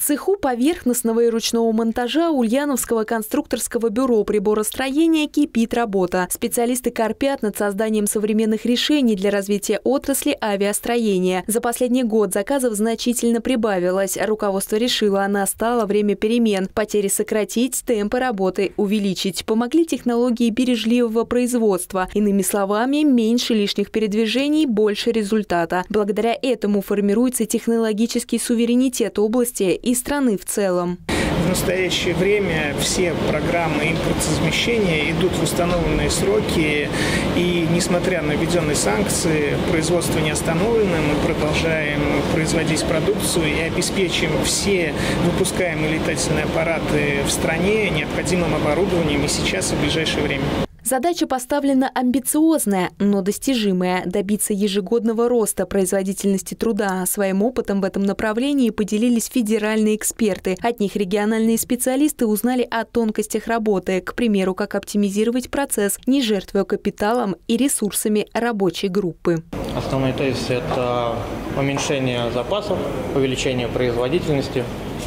цеху поверхностного и ручного монтажа Ульяновского конструкторского бюро приборостроения кипит работа. Специалисты корпят над созданием современных решений для развития отрасли авиастроения. За последний год заказов значительно прибавилось. Руководство решило, настало время перемен. Потери сократить, темпы работы увеличить. Помогли технологии бережливого производства. Иными словами, меньше лишних передвижений, больше результата. Благодаря этому формируется технологический суверенитет области и страны в целом. В настоящее время все программы импортозамещения идут в установленные сроки, и несмотря на введенные санкции, производство не остановлено. Мы продолжаем производить продукцию и обеспечим все выпускаемые летательные аппараты в стране необходимым оборудованием и сейчас, и в ближайшее время. Задача поставлена амбициозная, но достижимая – добиться ежегодного роста производительности труда. Своим опытом в этом направлении поделились федеральные эксперты. От них региональные специалисты узнали о тонкостях работы, к примеру, как оптимизировать процесс, не жертвуя капиталом и ресурсами рабочей группы. Основной тезис – это уменьшение запасов, увеличение производительности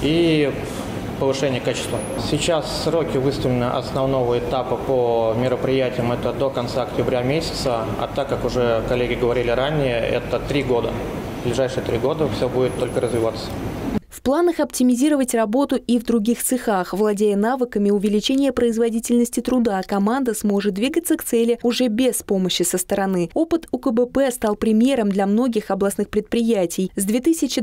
и повышение качества. Сейчас сроки выставлены основного этапа по мероприятиям, это до конца октября месяца, а так как уже коллеги говорили ранее, это 3 года. В ближайшие 3 года все будет только развиваться. В планах оптимизировать работу и в других цехах. Владея навыками увеличения производительности труда, команда сможет двигаться к цели уже без помощи со стороны. Опыт УКБП стал примером для многих областных предприятий. С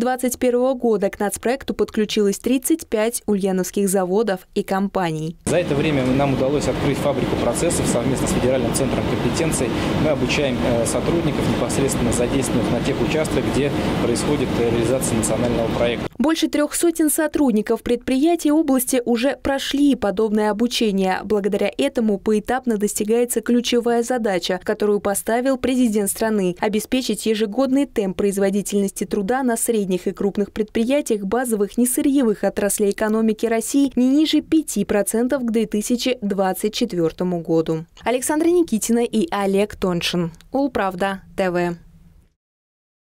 2021 года к нацпроекту подключилось 35 ульяновских заводов и компаний. За это время нам удалось открыть фабрику процессов совместно с Федеральным центром компетенций. Мы обучаем сотрудников, непосредственно задействованных на тех участках, где происходит реализация национального проекта. Больше 300 сотрудников предприятий области уже прошли подобное обучение. Благодаря этому поэтапно достигается ключевая задача, которую поставил президент страны – обеспечить ежегодный темп производительности труда на средних и крупных предприятиях базовых несырьевых отраслей экономики России не ниже 5% к 2024 году. Александра Никитина и Олег Тоншин. Улправда ТВ.